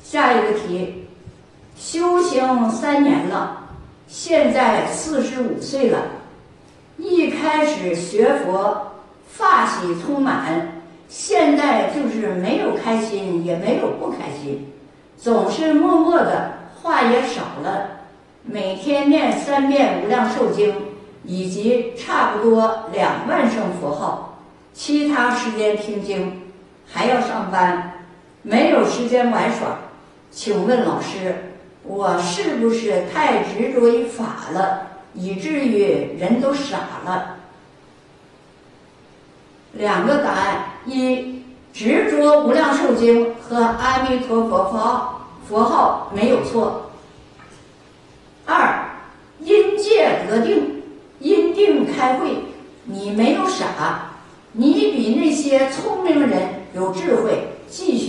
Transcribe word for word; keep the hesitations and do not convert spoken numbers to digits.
下一个题，修行三年了，现在四十五岁了，一开始学佛，法喜充满，现在就是没有开心，也没有不开心，总是默默的，话也少了，每天念三遍无量寿经，以及差不多两万声佛号，其他时间听经，还要上班，没有时间玩耍。请问老师，我是不是太执着于法了，以至于人都傻了？两个答案：一，执着无量寿经和阿弥陀佛佛号佛号没有错；二，因戒得定，因定开慧，你没有傻，你比那些聪明人有智慧，继续